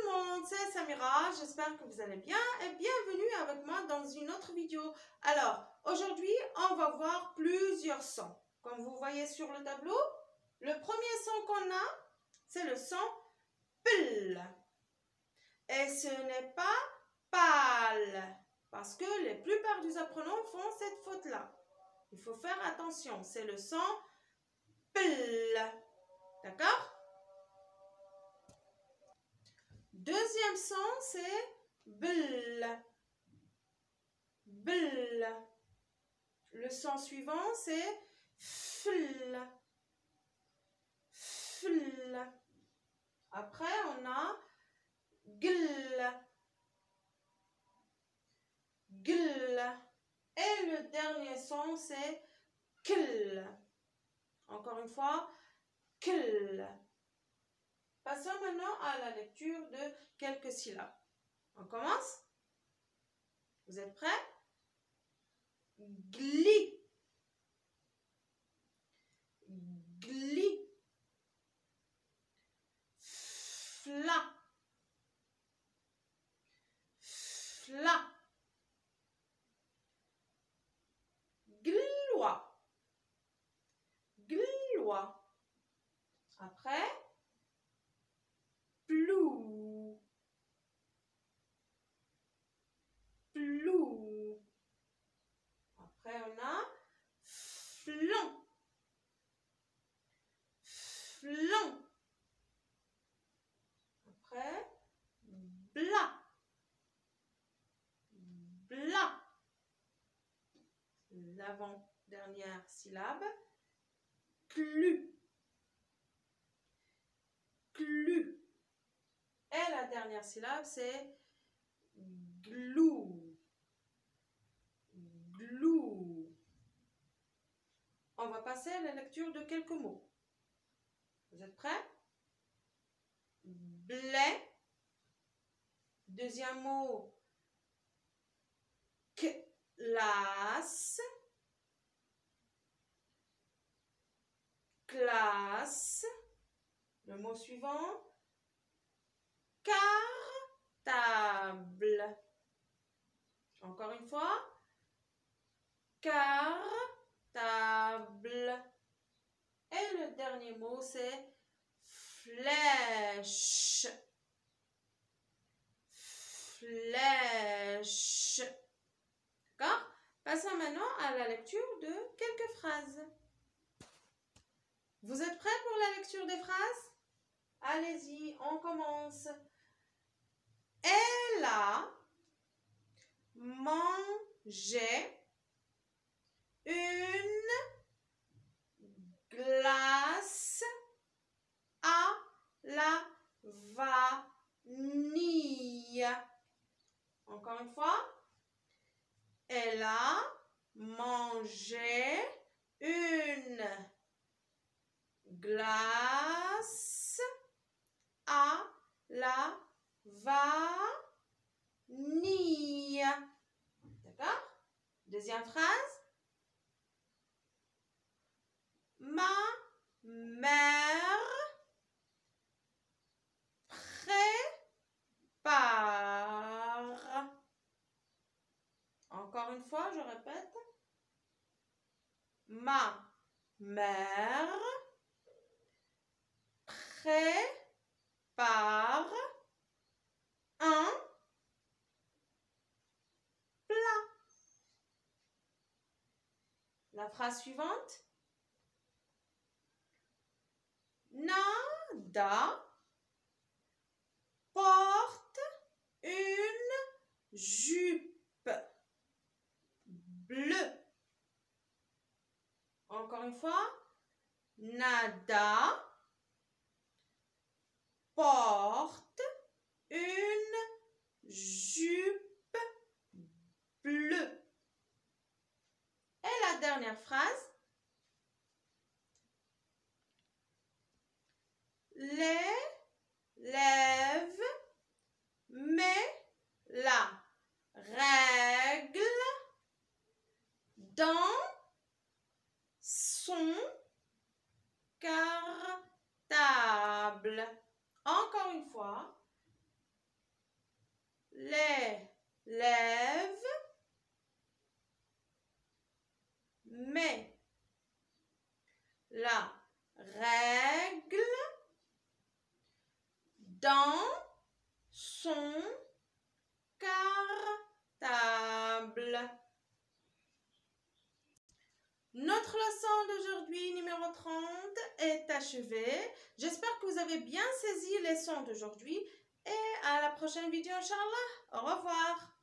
le monde, c'est Samira, j'espère que vous allez bien et bienvenue avec moi dans une autre vidéo. Alors, aujourd'hui, on va voir plusieurs sons. Comme vous voyez sur le tableau, le premier son qu'on a, c'est le son PL. Et ce n'est pas PAL, parce que la plupart des apprenants font cette faute-là. Il faut faire attention, c'est le son PL. D'accord? Deuxième son, c'est BL. BL. Le son suivant, c'est FL. FL. Après, on a GL. GL. Et le dernier son, c'est KL. Encore une fois, KL. Passons maintenant à la lecture de quelques syllabes. On commence? Vous êtes prêts? Gli. Gli. Fla. Fla. Gloie. Gloie. Après, plou. Plou. Après, on a flanc. Flanc. Après, blas. Blas. L'avant-dernière syllabe. Clu. Clu. Et la dernière syllabe, c'est glou. Glou. On va passer à la lecture de quelques mots. Vous êtes prêts? Blé. Deuxième mot, classe. Classe. Le mot suivant, cartable. Encore une fois, cartable. Et le dernier mot, c'est flèche. Flèche. D'accord? Passons maintenant à la lecture de quelques phrases. Vous êtes prêts pour la lecture des phrases? Allez-y, on commence. Elle a mangé une glace à la vanille. Encore une fois. Elle a mangé une glace à la vanille. D'accord? Deuxième phrase. Ma mère prépare. Encore une fois, je répète. Ma mère prépare un plat. La phrase suivante. Nada porte une jupe bleue. Encore une fois. Nada porte une jupe bleue. Et la dernière phrase. L'élève met la règle dans son cartable. Encore une fois, l'élève met la règle dans son cartable. Notre leçon d'aujourd'hui, numéro 30, est achevée. J'espère que vous avez bien saisi les sons d'aujourd'hui et à la prochaine vidéo, Inch'Allah. Au revoir.